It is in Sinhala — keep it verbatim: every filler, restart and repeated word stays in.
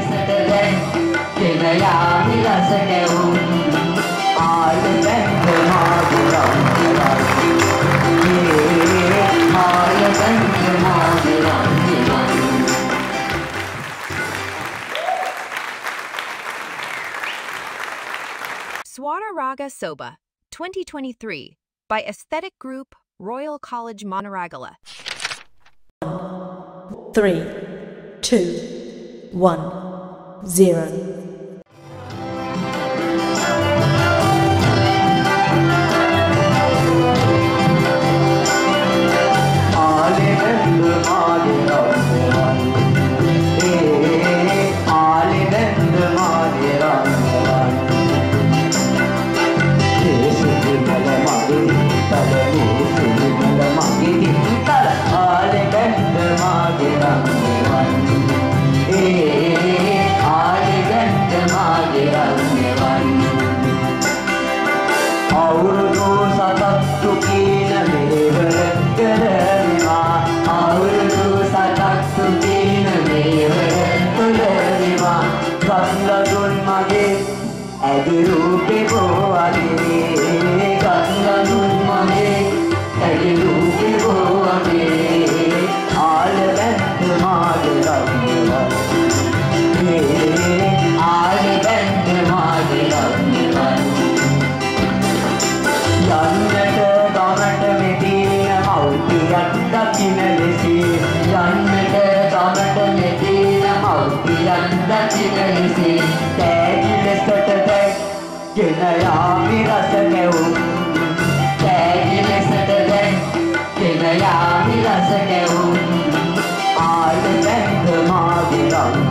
ලෙසට දැන් ගෙන යාමි රස ගැවුම් ආල බැඳ මාගේ රංගවල් ආල බැඳ මාගේ රංගවල්. Swara Rnga Soba, twenty twenty-three, by aesthetic group Royal College Monaragala. Three, two, one, zero. ගෙන යාමි රස ගැවුම් තෑගි ලෙසට දැන් ගෙන යාමි රස ගැවුම් ආල බැඳ මාගේ රංගවල්